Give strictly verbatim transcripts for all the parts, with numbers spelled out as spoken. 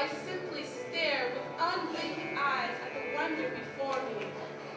I simply stare with unblinking eyes at the wonder before me.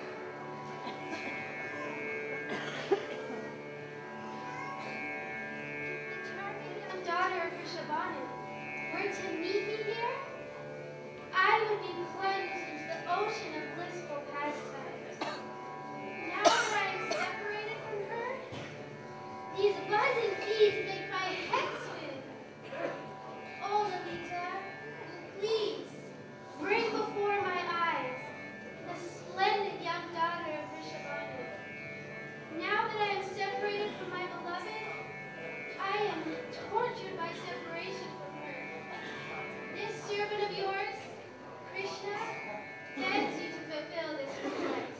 The charming young daughter of Rishabhanu were to meet me here, I would be plunged into the ocean of blissful pastimes. Now that I am separated from her, these buzzing bees make my head swim. Oh, Lalita, please, bring before my eyes the splendid young daughter of Rishabhanu. Now that I am separated from my beloved, I am tortured by separation from her. This servant of yours, Krishna, begs you to fulfill this request.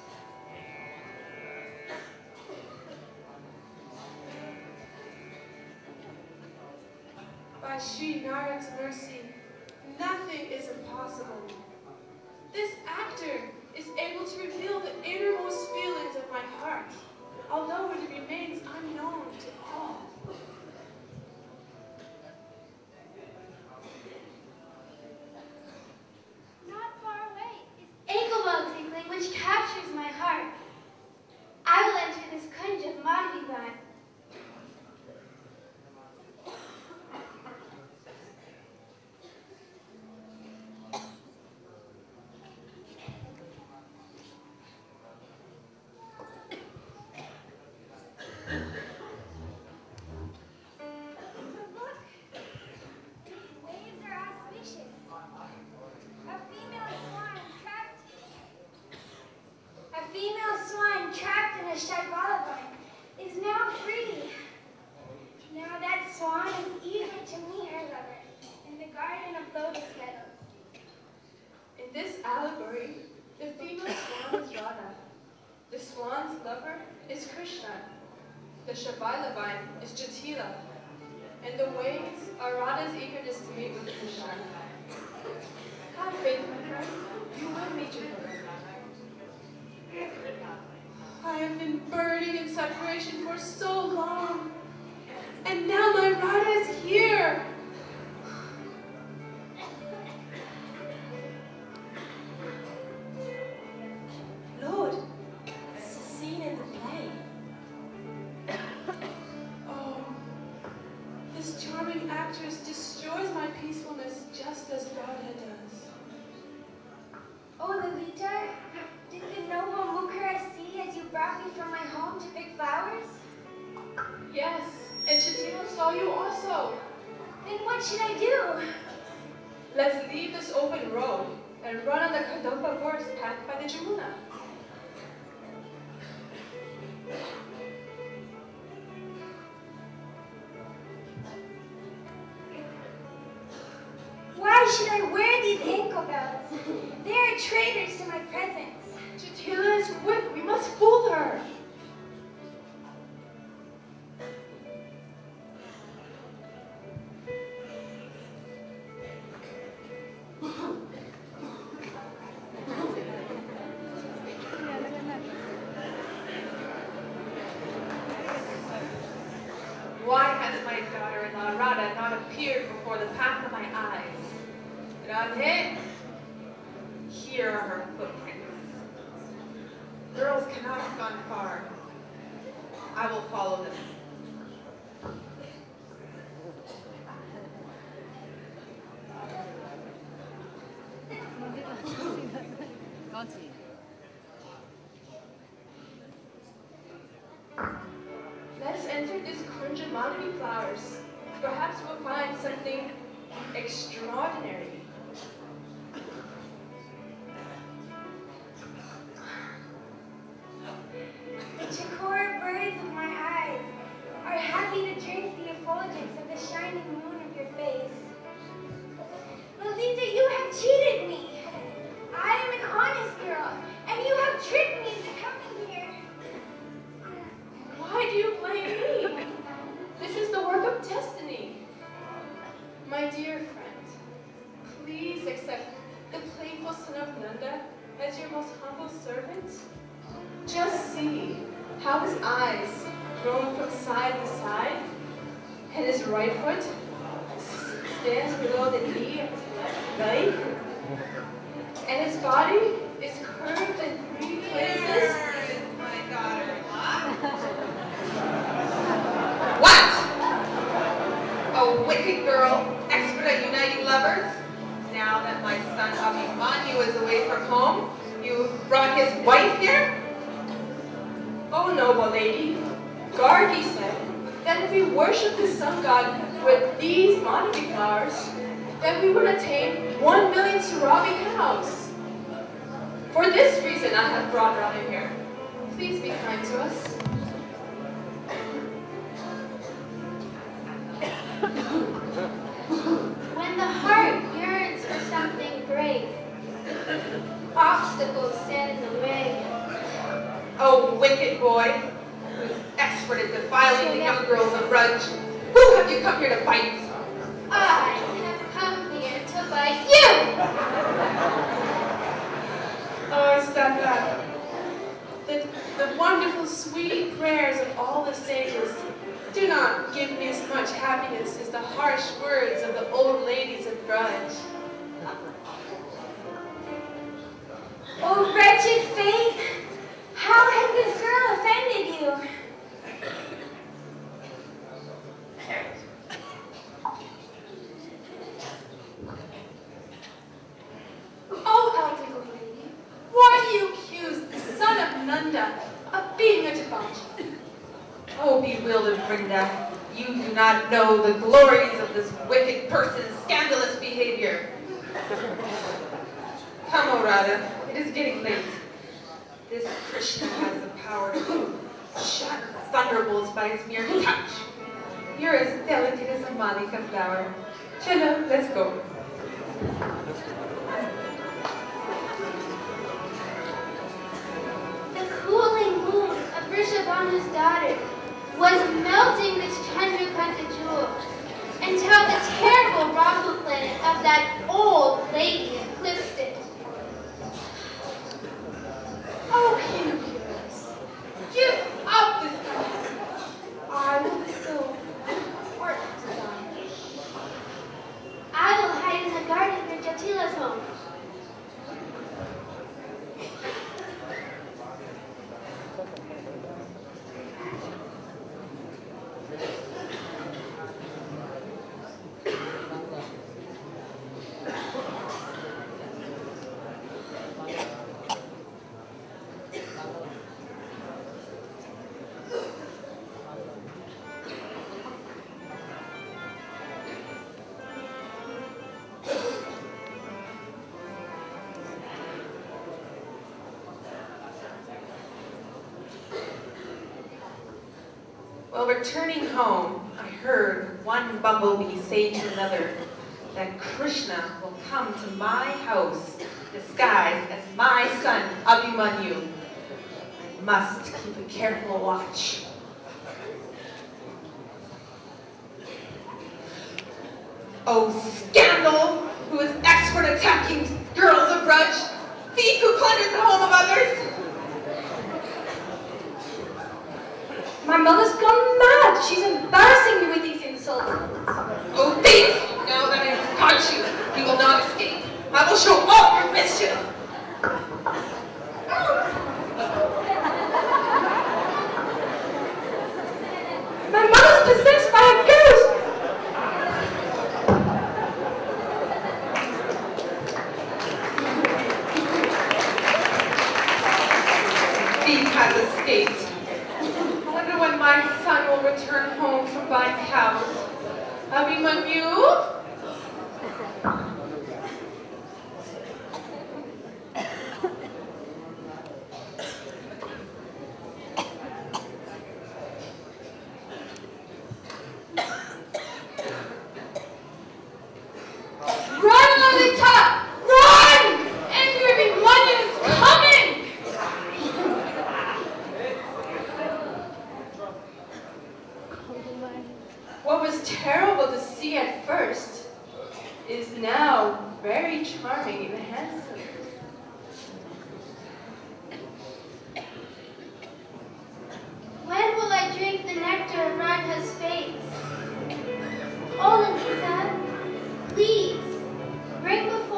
By Sri Narad's mercy, nothing is impossible. This actor is able to reveal the innermost feelings of my heart, although it remains unknown to all. Not far away is ankle-bell tinkling, which captures my heart. I will enter this kunj of Madhvivan. The Shabailabine is Jatila, and the waves are Radha's eagerness to meet with Krishna. Have faith, my friend. You will meet your brother. I have been burning in separation for so long, and now my Radha is here. Lord, it's a scene in the play. This charming actress destroys my peacefulness just as Radha does. Oh, Lalita, did the noble Mukara see as you brought me from my home to pick flowers? Yes, and Jatila saw you also. Then what should I do? Let's leave this open road and run on the Kadamba forest path by the Jamuna. Why should I wear these ankle bells? They are traitors to my presence. Jatila is quick. We must fool her. Why has my daughter-in-law Radha not appeared before the path of my eyes? Radhe, here are her footprints. Girls cannot have gone far. I will follow them. Let's enter this kunj of Madhavi flowers. Perhaps we'll find something extraordinary. The chakora birds of my eyes are happy to drink the effulgence of the shining moon of your face. Lalita, you have cheated me. I am an honest girl, and you have tricked me into coming here. Why do you blame me? This is the work of destiny. My dear friend, please accept the playful son of Nanda as your most humble servant. Just see how his eyes roam from side to side, and his right foot stands below the knee of his left. right? And his body is curved in three places. Where is my daughter-in-law? What? A wicked girl, expert at uniting lovers? Now that my son Abhimanyu is away from home, you've brought his wife here? Oh, noble lady, Gargi said that if we worship the sun god with these Manvi flowers, then we would attain one million Surabi cows. For this reason, I have brought Radha here. Please be kind to us. When the heart yearns for something great, obstacles stand in the way. Oh, wicked boy, who's expert at defiling the young girls of Raj. Who have you come here to bite? I have come here to bite you! Oh, Santa, the, the wonderful, sweet prayers of all the sages do not give me as much happiness as the harsh words of the old ladies of Braj. Oh, wretched fate! How has this girl offended you? Oh, elderly lady, why do you accuse the son of Nanda of being a debauchee? Oh, bewildered Vrinda, you do not know the glories of this wicked person's scandalous behavior. Come, O Radha, it is getting late. This Krishna has the power to shatter thunderbolts by his mere touch. You're as delicate as a malika flower. Chalo, let's go. The cooling moon of Vrishabhanu's daughter was melting this Chandrakanta jewel until the terrible Rahu planet of that old lady eclipsed it. Oh, Hindus, give up this unhappiness. I will bestow heart's desire. I will hide in the garden near Jatila's home. While returning home, I heard one bumblebee say to another that Krishna will come to my house disguised as my son Abhimanyu. I must keep a careful watch. Oh, scandal! Who is expert at attacking girls of Raj? Thief who plunders the home of others? My mother's gone mad. She's embarrassing me with these insults. Oh, thief! Now that I have caught you, you will not escape. I will show all your mischief. My mother's possessed by a ghost. Thief has escaped. I wonder when my son will return home from buying cows. Abhimanyu? Run, Lalita! Run! Angry Abhimanyu is coming! What was terrible to see at first is now very charming and handsome. When will I drink the nectar of Radha's face? Oh, Lalita, please, bring before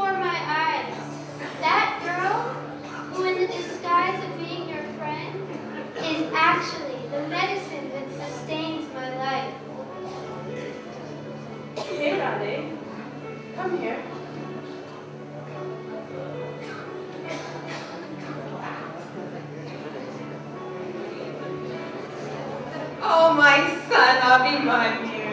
Radhe. Come here. Oh, my son, Abhimanyu.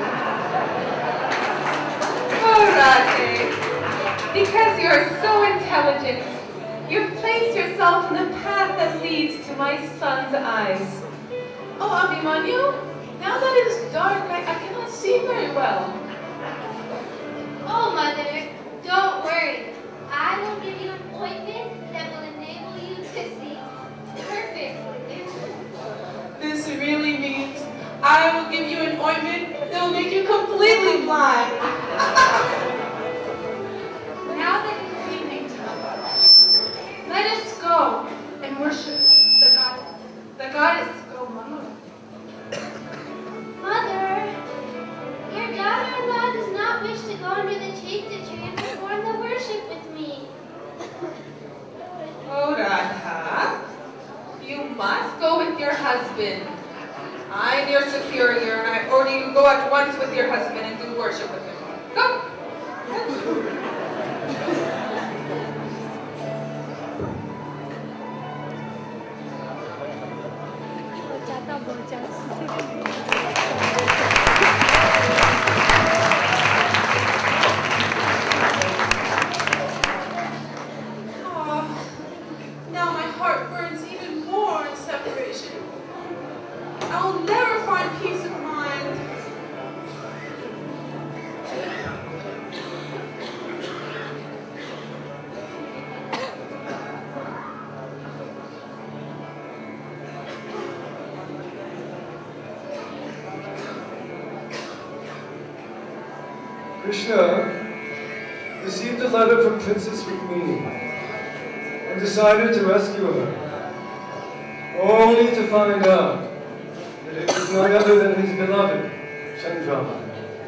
Oh, Radhe, because you are so intelligent, you've placed yourself in the path that leads to my son's eyes. Oh, Abhimanyu, now that it is dark, I, I cannot see very well. Oh, Mother, don't worry. I will give you an ointment that will enable you to see perfectly. This really means I will give you an ointment that will make you completely blind. Now that it is evening time, let us go and worship the goddess, the goddess Gomamma. Mother, your daughter-in-law does not wish to go under the chaitya tree and perform the worship with me. Oh, Radha, you must go with your husband. I'm your superior, and I order you go at once with your husband and do worship with him. Go! Oh, now my heart burns even more in separation. I'll never find peace of mind. Krishna received a letter from Princess Rukmini and decided to rescue her, only to find out that it was none other than his beloved, Chandrama.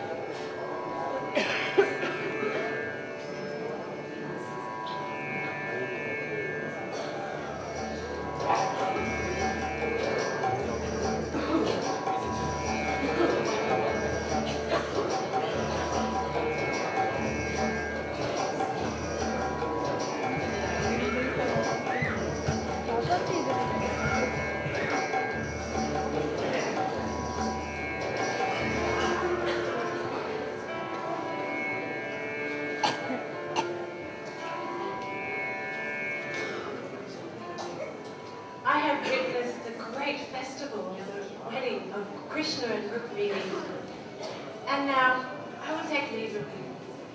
I have witnessed the great festival, the wedding of Krishna and Rukmini. And now, I will take leave of you.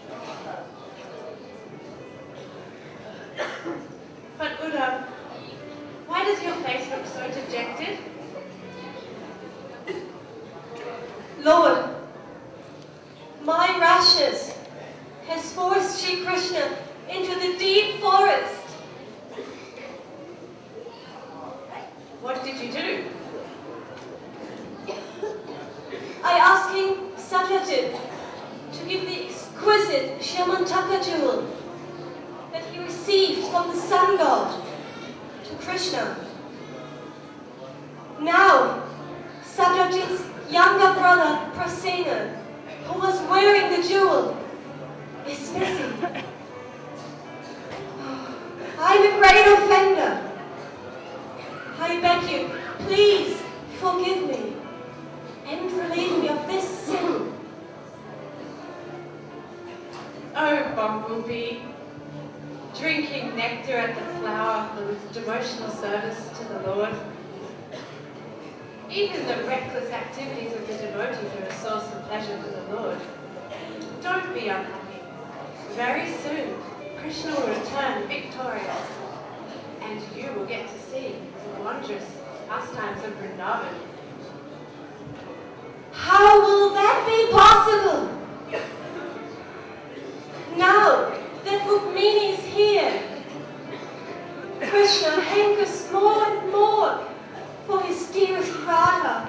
But Uddhav, why does your face look so dejected? Lord, my rashness has forced Shri Krishna into the deep forest. What did you do? I asked King Satyajit to give the exquisite Shyamantaka jewel that he received from the sun god to Krishna. Now, Satyajit's younger brother, Prasena, who was wearing the jewel, is missing. I'm a great offender. I beg you, please forgive me and relieve me of this sin. Oh, Bumblebee, drinking nectar at the flower of devotional service to the Lord. Even the reckless activities of the devotees are a source of pleasure for the Lord. Don't be unhappy. Very soon, Krishna will return victorious, and you will get to see the wondrous pastimes of Vrindavan. How will that be possible? Now that Rukmini is here, Krishna hankers more and more for his dearest Radha.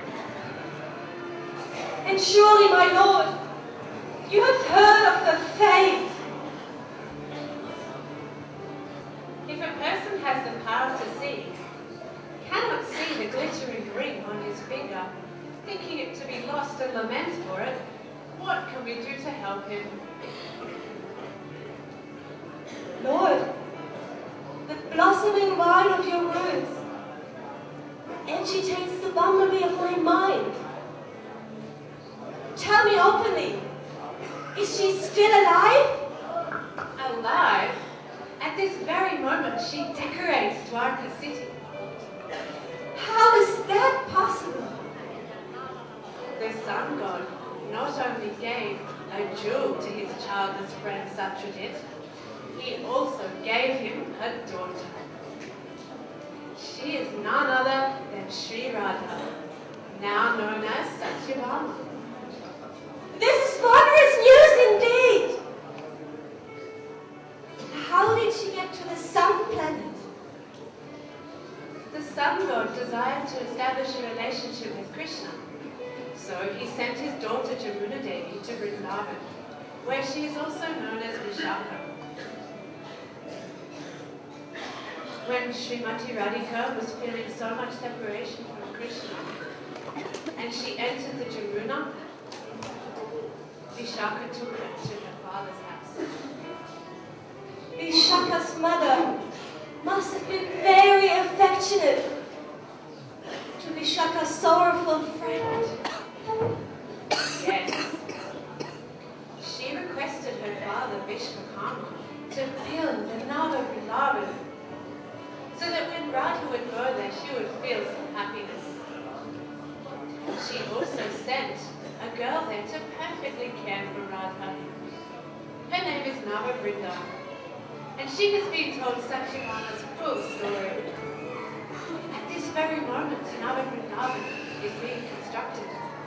And surely, my lord, you have heard of her fate. If a person has the power to see, cannot see the glittering ring on his finger, thinking it to be lost and laments for it, What can we do to help him? Lord, the blossoming vine of your words agitates the bumblebee of my mind. Tell me openly, is she still alive? Alive? At this very moment, she decorates Dwarka City. How is that possible? The sun god not only gave a jewel to his childless friend Satyajit, he also gave him a daughter. She is none other than Sri Radha, now known as Satyabhama. This is wondrous news indeed! How did she get to the sun planet? The sun god desired to establish a relationship with Krishna, so he sent his daughter Jamuna Devi to Vrindavan, where she is also known as Vishaka. When Srimati Radhika was feeling so much separation from Krishna, and she entered the Jamuna, Vishaka took her to her father's house. Vishaka's mother must have been very affectionate to Vishaka's sorrowful friend. Yes. She requested her father Vishwakarma to build another Vrindavan, so that when Radha would go there, she would feel some happiness. She also sent a girl there to perfectly care for Radha. Her name is Nava Vrinda, and she has been told Satyabhama's full story. At this very moment, Nava Vrindavan is being constructed.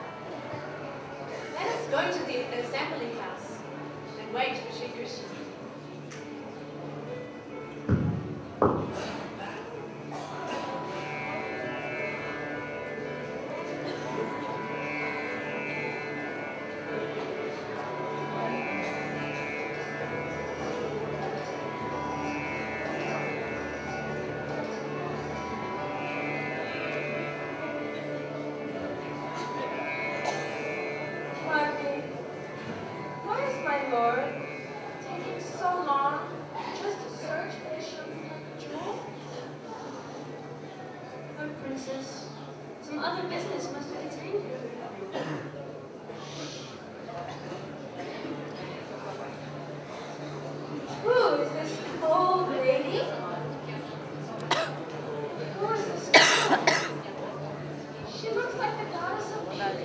Let us go to the assembly house and wait for Shri Krishna. Some other business must have detained you. Who is this old lady? Who is this girl? She looks like the goddess of beauty.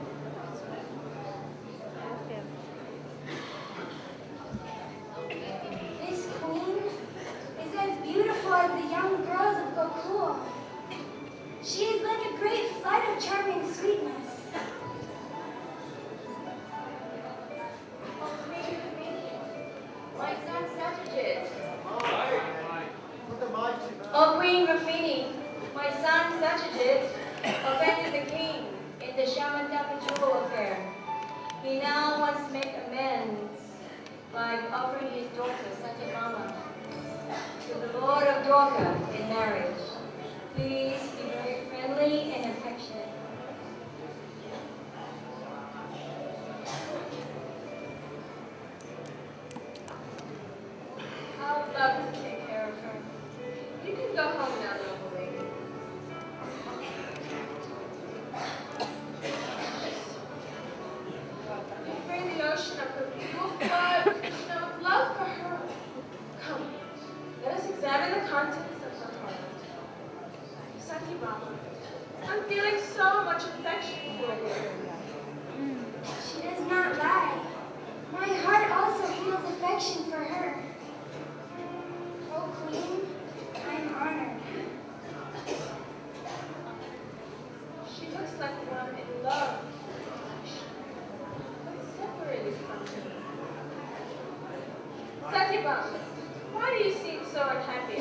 This queen is as beautiful as the young girls of Gokul. She is like a great flight of charming sweetness. My son Satyajit. O Queen Rukmini, my son Satyajit offended the king in the Shamantaka jewel affair. He now wants to make amends by offering his daughter Satyabhama to the Lord of Dwarka in marriage. Please be very friendly and affectionate. I would love to take care of her. You can go home now, noble lady. You free the ocean of her beautiful blood, Krishna with love for her. Come, let us examine the contents of her heart. Satyabhama, I'm feeling so much affection for you. She does not lie. My heart also feels affection for her. Oh, Queen, I'm honored. She looks like one in love, but separated from him. Satyabhama, why do you seem so unhappy?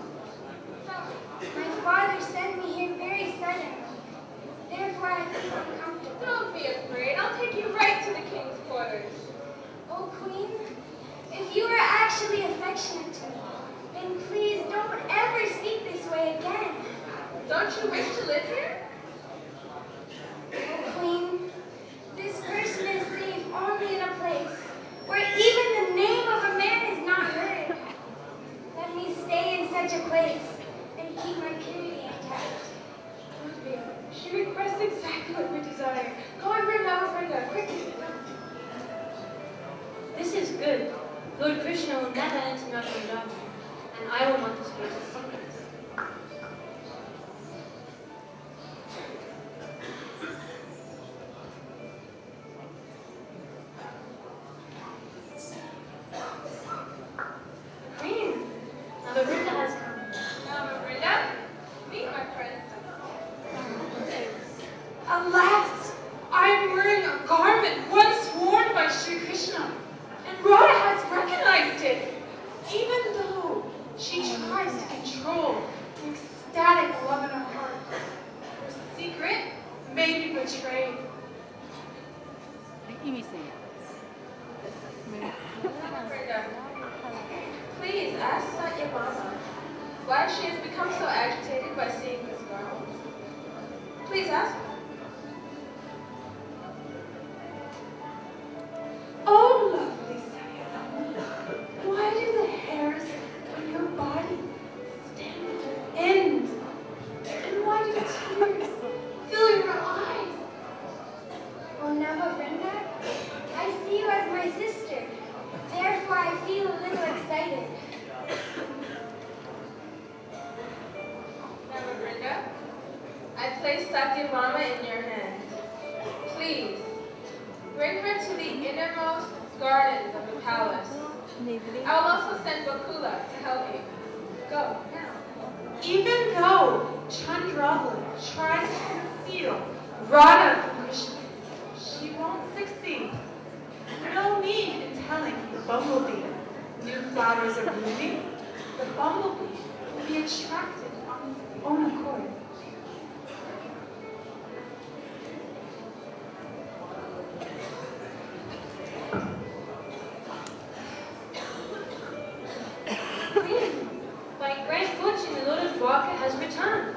My father sent me here very suddenly. Therefore, I feel uncomfortable. Don't be afraid. I'll take you right to the king's quarters. Oh, Queen, if you are actually affectionate to me, then please don't ever speak this way again. Don't you wish to live here? Oh, Queen, this person has saved Lord Krishna will never enter my Vrindavan, and I will not disclose his secrets. Queen, Navavrinda has come. Navavrinda, meet my friend. Alas, I am wearing a garment once worn by Sri Krishna, and Radha has recognized it, even though she tries to control the ecstatic love in her heart. Her secret may be betrayed. Navavrinda, please ask Satyabhama why she has become so agitated by seeing this garment. Please ask her. Oh, lovely Satyabhama, why do the hairs on your body stand on end? And why do tears fill your eyes? Oh, Navavrinda, I see you as my sister. Therefore, I feel a little excited. Navavrinda, I place Satyabhama in your hand. Please, bring her to the innermost gardens of the palace. I will also send Bakula to help you. Go, now. Even though Chandravali tries to conceal Radha from Krishna, she won't succeed. No need in telling the bumblebee new flowers are blooming. The bumblebee will be attracted on its own accord. Queen, by great fortune, the Lord of Dwarka has returned.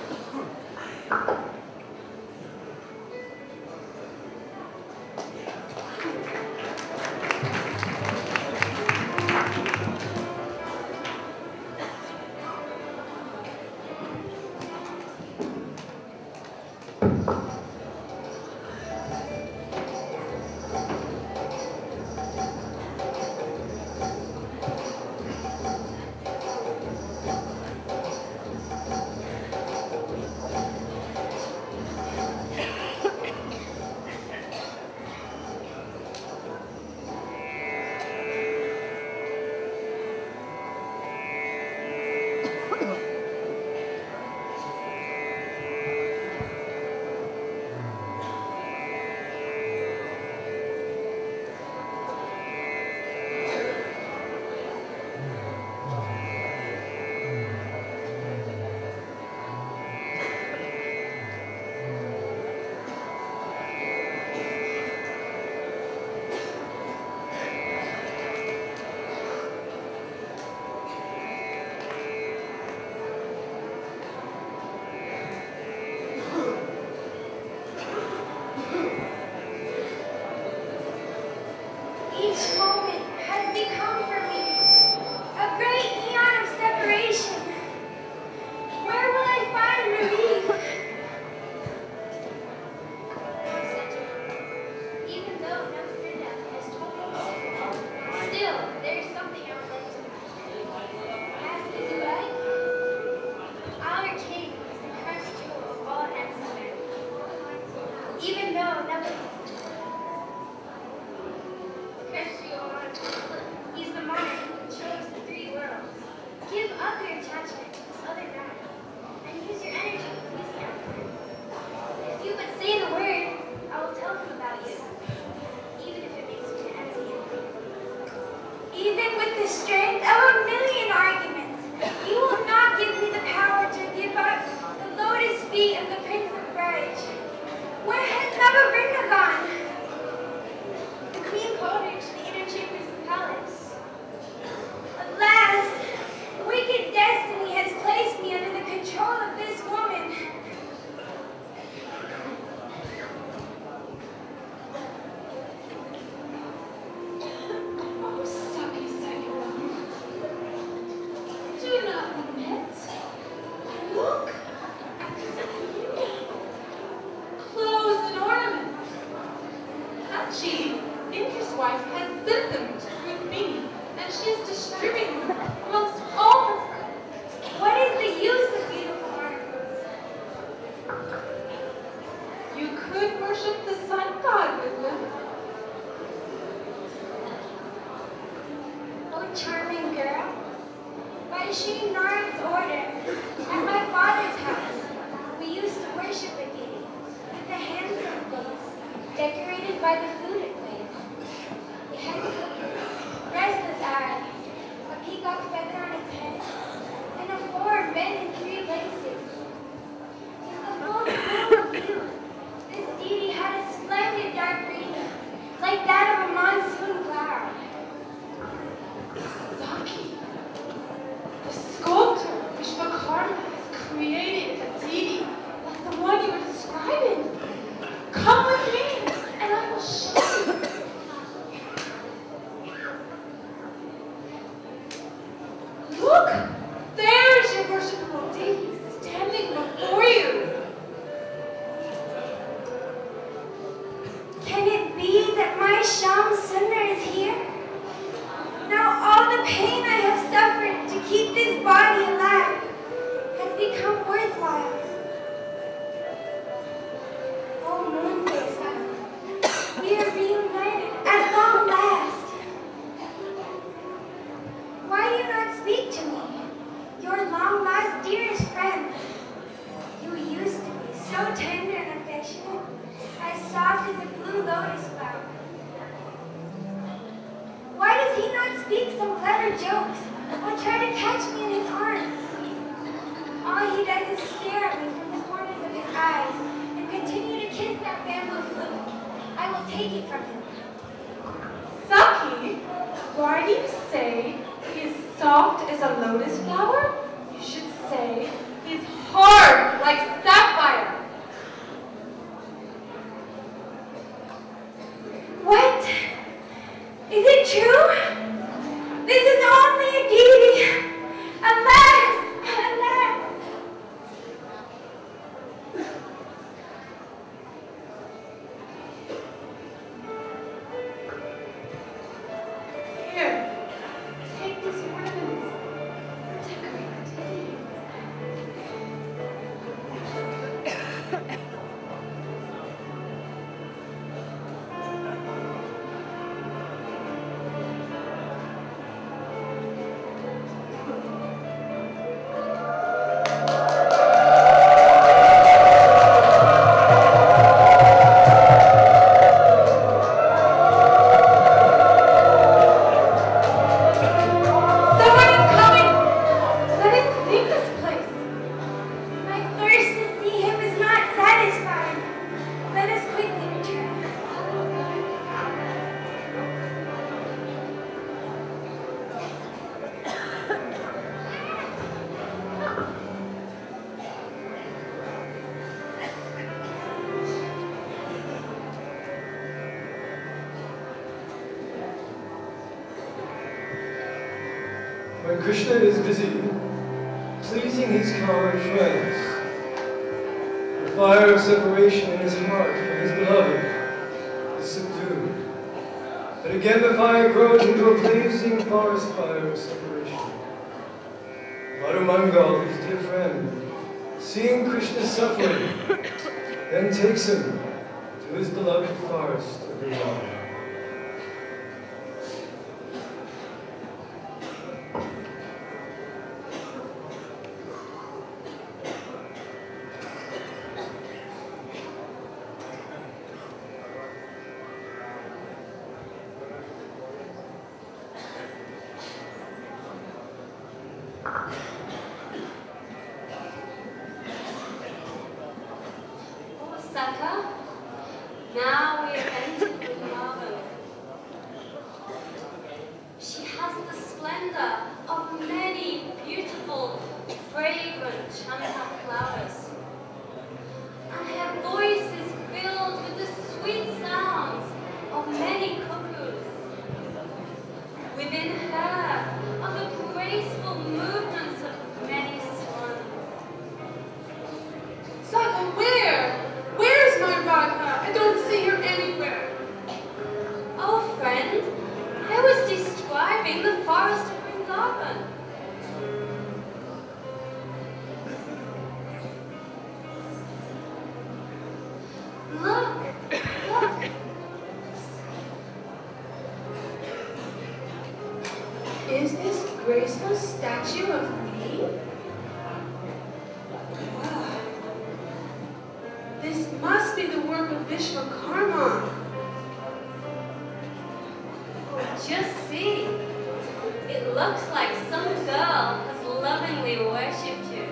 Each moment has become for me a great eon of separation. Where will I find relief? Even though Navavrinda has told me so, still there is something I would like to know. Ask as you like. Our king is the cursed jewel of all handsome men. Even though Navavrinda he's the monarch who controls the three worlds. Give up your attachment to this other guy, and use your energy to please the emperor. If you but say the word, I will tell him about you, even if it makes me an enemy. Even with the strength of a million arguments, you will not give me the power to give up the lotus feet of the Prince of Braj. Where has Navavrinda gone? The queen called her to the inner chambers of the palace. Alas, wicked destiny has placed me under the control of this woman. Oh, Saki Satyabhama, do not lament. Look at this beauty. Clothes and ornaments. Hachi, Indra's wife, has sent them to Rukmini She is disturbing amongst all her friends. What is the use of beautiful articles? You could worship the sun god with them. Oh, charming girl. By Shri Narad's order, at my father's house, we used to worship a deity with a handsome face, decorated by the food it made. It had cookies, restless eyes, a peacock feather on its head, and a four men in three places. In the full bloom of youth, this deity had a splendid dark radiance, like that of a monsoon cloud. Saki, the sculptor Vishvakarma has created a deity like the one you were describing. Come with me, and I will show you. Look, there's your worshipable deity standing before you. Can it be that my Shyam Sundar is here? Now all the pain I have suffered to keep this body alive has become worthwhile. Oh, moon-faced Adam, we are reunited at long last. Why do you not speak to me, your long-lost dearest friend? You used to be so tender and affectionate, as soft as a blue lotus flower. Why does he not speak some clever jokes or try to catch me in his arms? All he does is stare at me from the corners of his eyes and continue to kiss that bamboo flute. I will take it from him. Saki, why do you say he is soft as a lotus flower? You should say he is hard like sapphire. What? Is it true? This is only a deity. Alas! Alas! Here, take these ornaments. Decorate the deity. Someone is coming! Let us leave this place. My thirst to see him is not satisfied. Let us quickly return. When Krishna is busy pleasing his coward friends, the fire of separation in his heart from his beloved is subdued. But again the fire grows into a blazing forest fire of separation. Madhumangal, his dear friend, seeing Krishna's suffering, then takes him to his beloved forest of Vrindavan. Oh, Saka, now we have entered Vrindavan. She has the splendor of many beautiful, fragrant champak flowers. And her voice is filled with the sweet sounds of many cuckoos. Within her are the graceful movements of many swans. Saka, where? Where's my Radha? I don't see her anywhere. Oh, friend, I was describing the forest graceful statue of me? Ah, this must be the work of Vishwakarma. Oh, just see. It looks like some girl has lovingly worshipped you.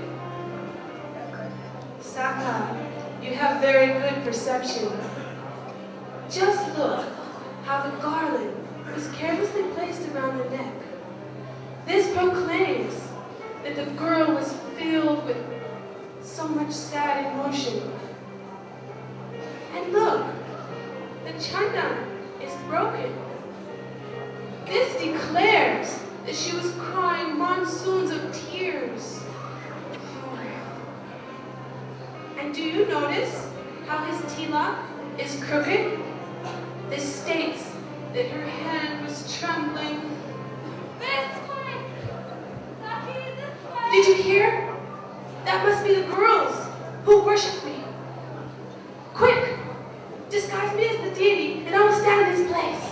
Saka, you have very good perception. Just look how the garland was carelessly placed around the neck. This proclaims that the girl was filled with so much sad emotion. And look, the chandan is broken. This declares that she was crying monsoons of tears. And do you notice how his tilak is crooked? This states that her hand was trembling. This way! Lucky this way! Did you hear? That must be the girls who worship me. Quick! Disguise me as the deity and I will stand in his place.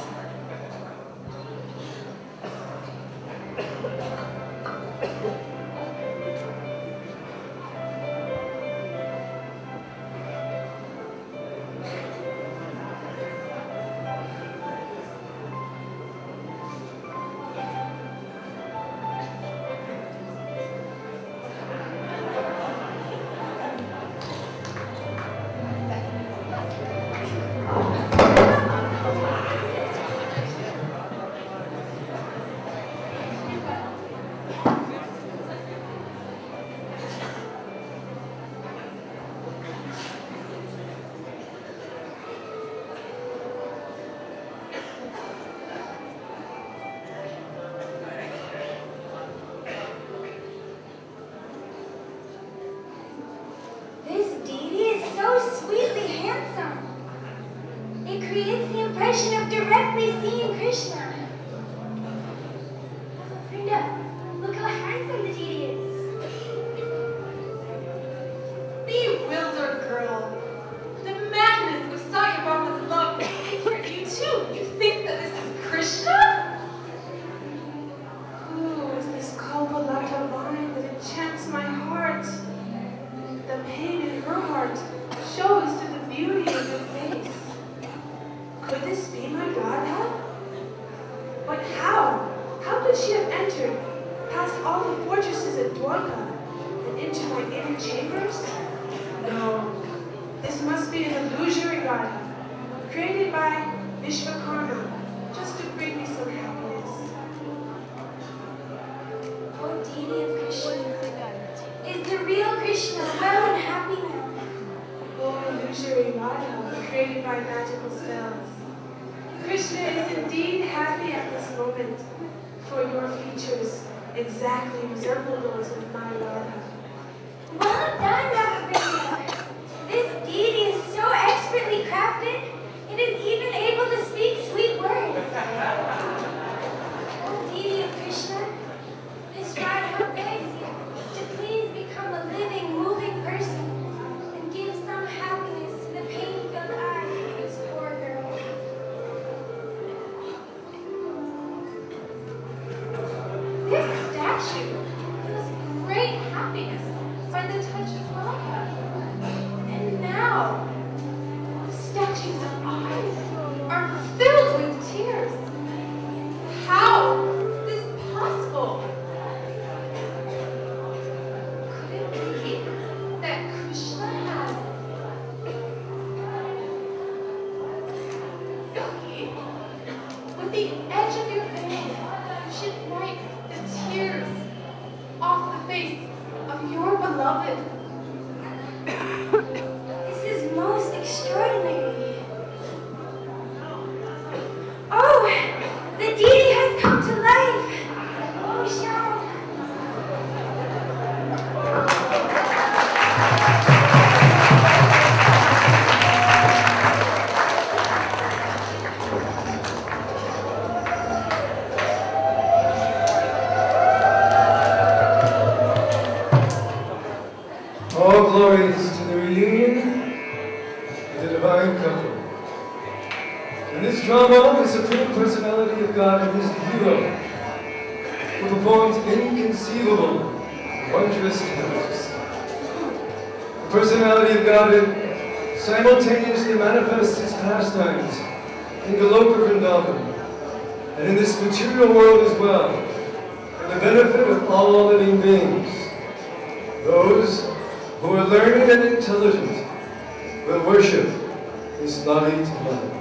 All glories to the reunion of the divine couple. In this drama, the supreme personality of God is the hero, who performs inconceivable, wondrous tasks. The personality of God simultaneously manifests its pastimes in Goloka Vrindavan and in this material world as well, for the benefit of all living beings. Those who are learned and intelligent will worship this Lalit Mother.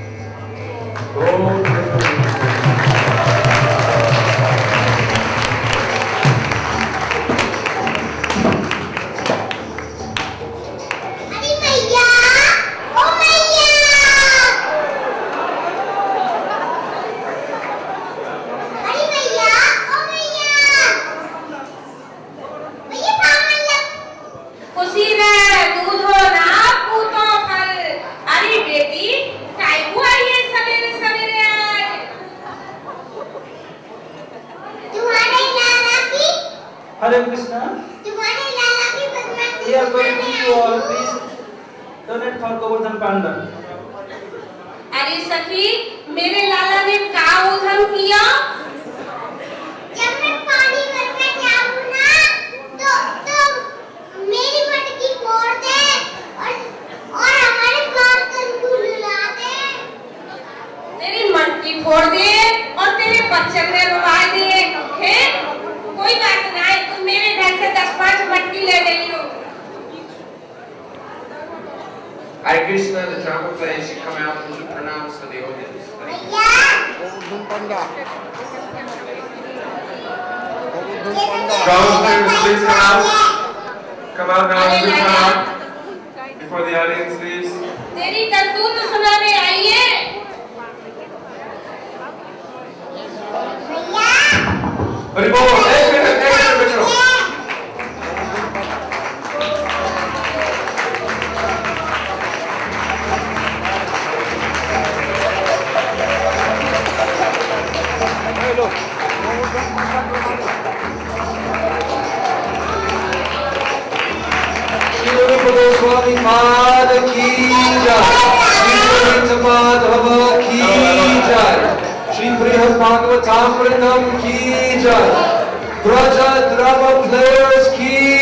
Oh, Hare Krishna. We are going to you all. Please donate for Govardhan Panda. अरे सखी, मेरे लाला ने क्या उधम किया? जब मैं पानी भरने जाऊँ ना, तो तो मेरी मटकी फोड़ दे और और हमारे बाल कंकु लुला दे। तेरी मटकी फोड़ दे और तेरे बच्चे ने रुला दे, हैं? कोई बात नहीं, तुम मेरे घर से दस पांच मटकी ले गई हो। Hare Krishna, the drama players should come out and pronounce for the audience. Drama players, please come out. Come out now, please come out before the audience leaves. तेरी करतूत सुनाने आई है। Hari Bol, एक मिनट, एक minute बच्चों। Swami Mad ki jai, Shri Purita Madhava ki jai, Shri Brihad Bhagavatamritam ki jai, Braja Drama Players ki